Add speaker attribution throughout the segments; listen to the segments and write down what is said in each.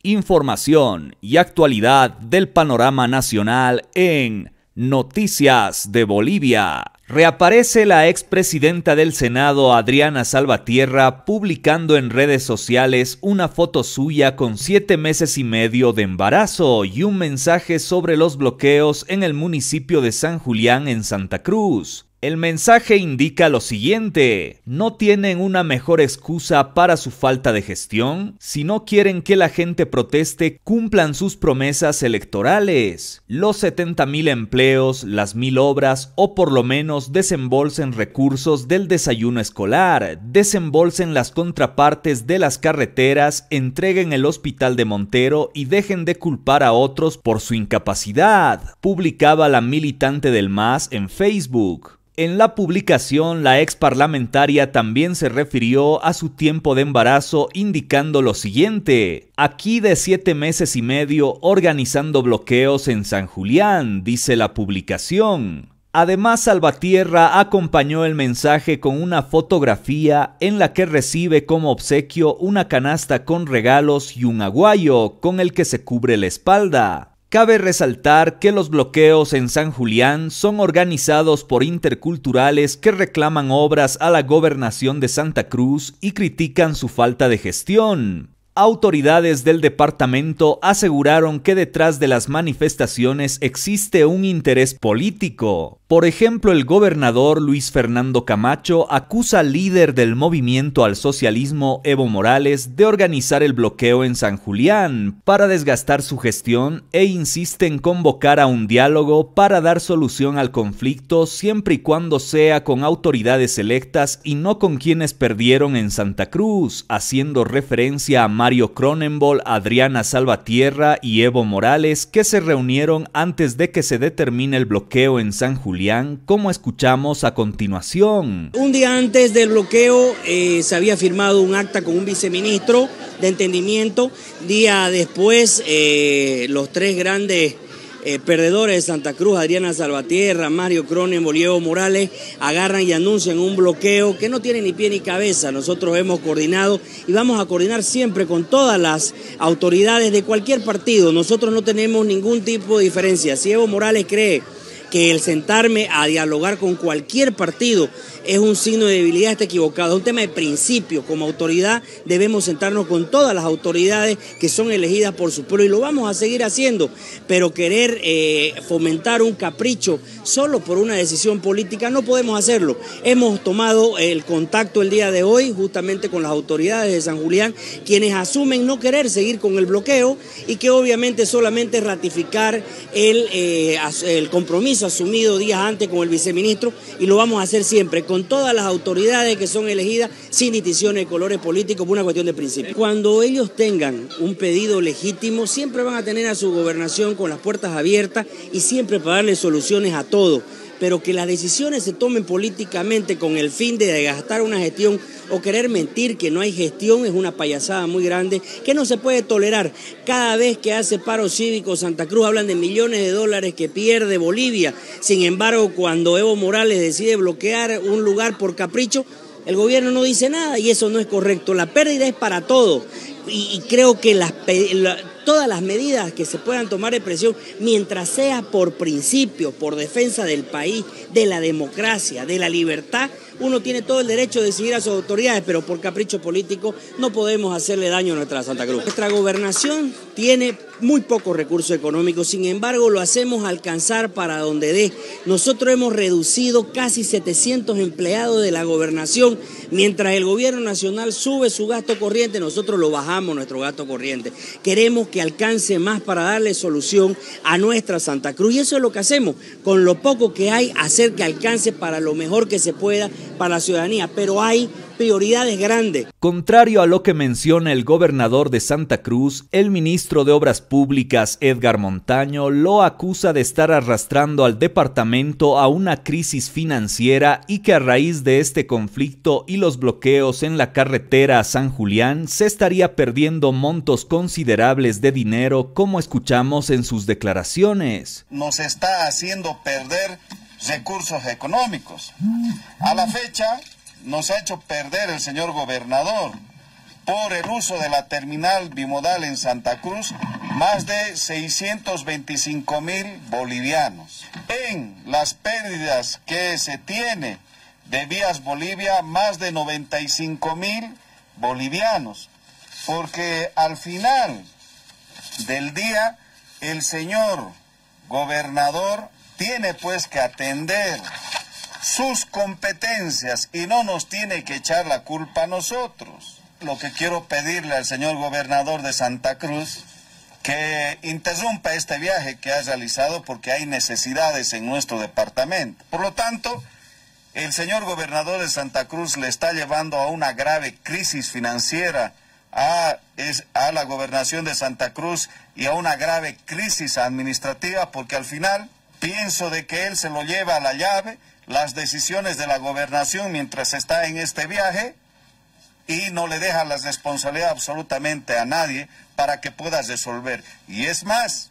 Speaker 1: Información y actualidad del panorama nacional en Noticias de Bolivia. Reaparece la expresidenta del Senado, Adriana Salvatierra, publicando en redes sociales una foto suya con 7 meses y medio de embarazo y un mensaje sobre los bloqueos en el municipio de San Julián, en Santa Cruz. El mensaje indica lo siguiente: ¿no tienen una mejor excusa para su falta de gestión? Si no quieren que la gente proteste, cumplan sus promesas electorales. Los 70.000 empleos, las 1.000 obras o por lo menos desembolsen recursos del desayuno escolar, desembolsen las contrapartes de las carreteras, entreguen el hospital de Montero y dejen de culpar a otros por su incapacidad, publicaba la militante del MAS en Facebook. En la publicación, la ex parlamentaria también se refirió a su tiempo de embarazo, indicando lo siguiente: aquí de 7 meses y medio organizando bloqueos en San Julián, dice la publicación. Además, Salvatierra acompañó el mensaje con una fotografía en la que recibe como obsequio una canasta con regalos y un aguayo con el que se cubre la espalda. Cabe resaltar que los bloqueos en San Julián son organizados por interculturales que reclaman obras a la gobernación de Santa Cruz y critican su falta de gestión. Autoridades del departamento aseguraron que detrás de las manifestaciones existe un interés político. Por ejemplo, el gobernador Luis Fernando Camacho acusa al líder del movimiento al socialismo, Evo Morales, de organizar el bloqueo en San Julián para desgastar su gestión e insiste en convocar a un diálogo para dar solución al conflicto siempre y cuando sea con autoridades electas y no con quienes perdieron en Santa Cruz, haciendo referencia a Mario Cronenbol, Adriana Salvatierra y Evo Morales, que se reunieron antes de que se determine el bloqueo en San Julián, como escuchamos a continuación.
Speaker 2: Un día antes del bloqueo se había firmado un acta con un viceministro de entendimiento. Día después, los tres grandes perdedores de Santa Cruz, Adriana Salvatierra, Mario Cronenbol y Evo Morales, agarran y anuncian un bloqueo que no tiene ni pie ni cabeza. Nosotros hemos coordinado y vamos a coordinar siempre con todas las autoridades de cualquier partido. Nosotros no tenemos ningún tipo de diferencia. Si Evo Morales cree que el sentarme a dialogar con cualquier partido es un signo de debilidad, está equivocado. Es un tema de principio. Como autoridad debemos sentarnos con todas las autoridades que son elegidas por su pueblo y lo vamos a seguir haciendo, pero querer fomentar un capricho solo por una decisión política no podemos hacerlo. Hemos tomado el contacto el día de hoy justamente con las autoridades de San Julián, quienes asumen no querer seguir con el bloqueo y que obviamente solamente ratificar el compromiso asumido días antes con el viceministro, y lo vamos a hacer siempre con todas las autoridades que son elegidas sin distinciones de colores políticos por una cuestión de principio. Cuando ellos tengan un pedido legítimo, siempre van a tener a su gobernación con las puertas abiertas y siempre para darle soluciones a todo. Pero que las decisiones se tomen políticamente con el fin de gastar una gestión o querer mentir que no hay gestión es una payasada muy grande que no se puede tolerar. Cada vez que hace paro cívico Santa Cruz hablan de millones de dólares que pierde Bolivia. Sin embargo, cuando Evo Morales decide bloquear un lugar por capricho, el gobierno no dice nada y eso no es correcto. La pérdida es para todo y creo que todas las medidas que se puedan tomar de presión, mientras sea por principio, por defensa del país, de la democracia, de la libertad, uno tiene todo el derecho de seguir a sus autoridades, pero por capricho político no podemos hacerle daño a nuestra Santa Cruz. Nuestra gobernación tiene muy pocos recursos económicos, sin embargo lo hacemos alcanzar para donde dé. Nosotros hemos reducido casi 700 empleados de la gobernación, mientras el gobierno nacional sube su gasto corriente, nosotros lo bajamos nuestro gasto corriente. Queremos que alcance más para darle solución a nuestra Santa Cruz y eso es lo que hacemos, con lo poco que hay, hacer que alcance para lo mejor que se pueda para la ciudadanía, pero hay prioridades grandes.
Speaker 1: Contrario a lo que menciona el gobernador de Santa Cruz, el ministro de Obras Públicas, Edgar Montaño, lo acusa de estar arrastrando al departamento a una crisis financiera y que a raíz de este conflicto y los bloqueos en la carretera a San Julián se estaría perdiendo montos considerables de dinero, como escuchamos en sus declaraciones.
Speaker 3: Nos está haciendo perder recursos económicos. A la fecha nos ha hecho perder el señor gobernador por el uso de la terminal bimodal en Santa Cruz, más de 625.000 bolivianos. En las pérdidas que se tiene de Vías Bolivia, más de 95.000 bolivianos, porque al final del día el señor gobernador tiene pues que atender sus competencias y no nos tiene que echar la culpa a nosotros. Lo que quiero pedirle al señor gobernador de Santa Cruz, que interrumpa este viaje que ha realizado porque hay necesidades en nuestro departamento. Por lo tanto, el señor gobernador de Santa Cruz le está llevando a una grave crisis financiera a la gobernación de Santa Cruz y a una grave crisis administrativa, porque al final pienso de que él se lo lleva a la llave las decisiones de la gobernación mientras está en este viaje y no le deja la responsabilidad absolutamente a nadie para que pueda resolver. Y es más,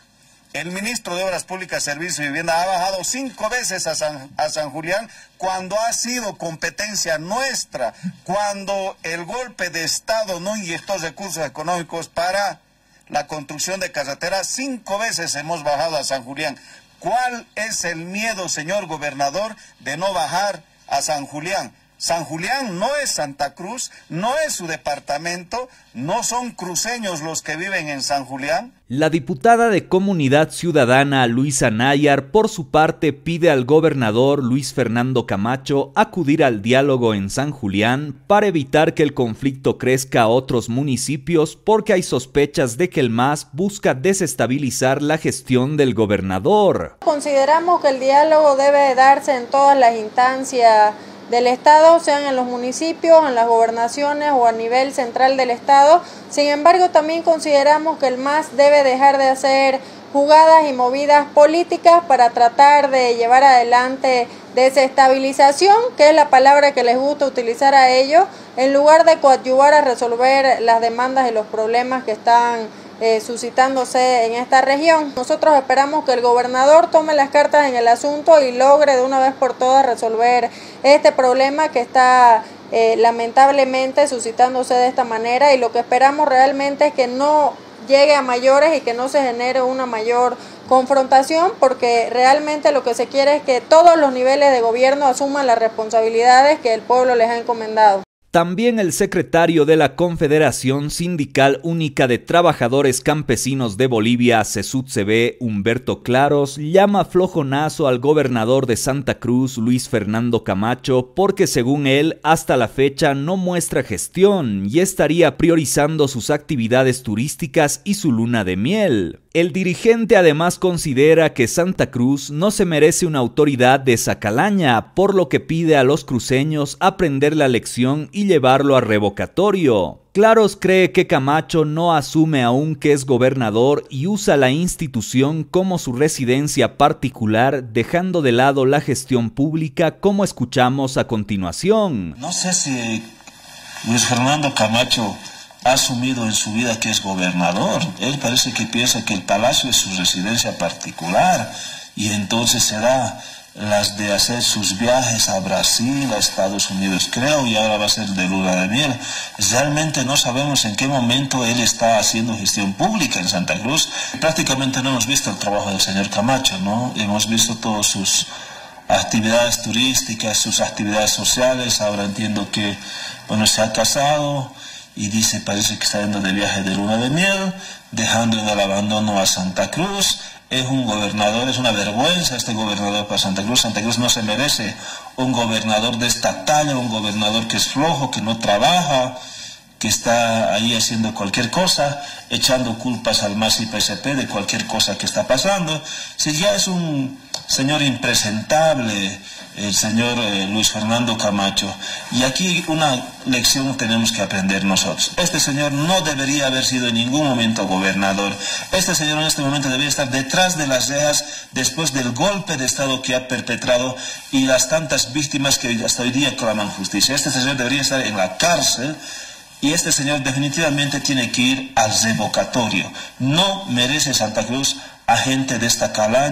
Speaker 3: el ministro de Obras Públicas, Servicios y Vivienda ha bajado 5 veces a San Julián cuando ha sido competencia nuestra, cuando el golpe de Estado no inyectó recursos económicos para la construcción de carreteras. 5 veces hemos bajado a San Julián. ¿Cuál es el miedo, señor gobernador, de no bajar a San Julián? San Julián no es Santa Cruz, no es su departamento, no son cruceños los que viven en San Julián.
Speaker 1: La diputada de Comunidad Ciudadana Luisa Nayar, por su parte, pide al gobernador Luis Fernando Camacho acudir al diálogo en San Julián para evitar que el conflicto crezca a otros municipios, porque hay sospechas de que el MAS busca desestabilizar la gestión del gobernador.
Speaker 4: Consideramos que el diálogo debe darse en todas las instancias del Estado, sean en los municipios, en las gobernaciones o a nivel central del Estado. Sin embargo, también consideramos que el MAS debe dejar de hacer jugadas y movidas políticas para tratar de llevar adelante desestabilización, que es la palabra que les gusta utilizar a ellos, en lugar de coadyuvar a resolver las demandas y los problemas que están suscitándose en esta región. Nosotros esperamos que el gobernador tome las cartas en el asunto y logre de una vez por todas resolver este problema que está lamentablemente suscitándose de esta manera, y lo que esperamos realmente es que no llegue a mayores y que no se genere una mayor confrontación, porque realmente lo que se quiere es que todos los niveles de gobierno asuman las responsabilidades que el pueblo les ha encomendado.
Speaker 1: También el secretario de la Confederación Sindical Única de Trabajadores Campesinos de Bolivia, CESUTCB, Humberto Claros, llama flojonazo al gobernador de Santa Cruz, Luis Fernando Camacho, porque según él, hasta la fecha no muestra gestión y estaría priorizando sus actividades turísticas y su luna de miel. El dirigente además considera que Santa Cruz no se merece una autoridad de esa calaña, por lo que pide a los cruceños aprender la lección y llevarlo a revocatorio. Claros cree que Camacho no asume aún que es gobernador y usa la institución como su residencia particular, dejando de lado la gestión pública, como escuchamos a continuación.
Speaker 5: No sé si Luis Fernando Camacho ha asumido en su vida que es gobernador. Él parece que piensa que el palacio es su residencia particular y entonces será las de hacer sus viajes a Brasil, a Estados Unidos, creo, y ahora va a ser de luna de miel. Realmente no sabemos en qué momento él está haciendo gestión pública en Santa Cruz. Prácticamente no hemos visto el trabajo del señor Camacho, ¿no? Hemos visto todas sus actividades turísticas, sus actividades sociales. Ahora entiendo que, bueno, se ha casado y dice, parece que está yendo de viaje de luna de miel, dejando en el abandono a Santa Cruz. Es un gobernador, es una vergüenza este gobernador para Santa Cruz. Santa Cruz no se merece un gobernador de esta talla, un gobernador que es flojo, que no trabaja, que está ahí haciendo cualquier cosa, echando culpas al MAS y PSP de cualquier cosa que está pasando. Si ya es un señor impresentable, el señor Luis Fernando Camacho. Y aquí una lección tenemos que aprender nosotros. Este señor no debería haber sido en ningún momento gobernador. Este señor en este momento debería estar detrás de las rejas después del golpe de Estado que ha perpetrado y las tantas víctimas que hasta hoy día claman justicia. Este señor debería estar en la cárcel y este señor definitivamente tiene que ir al revocatorio. No merece Santa Cruz a gente de esta calaña.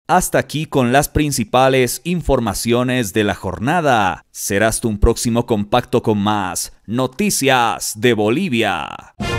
Speaker 1: Hasta aquí con las principales informaciones de la jornada. Será hasta un próximo compacto con más Noticias de Bolivia.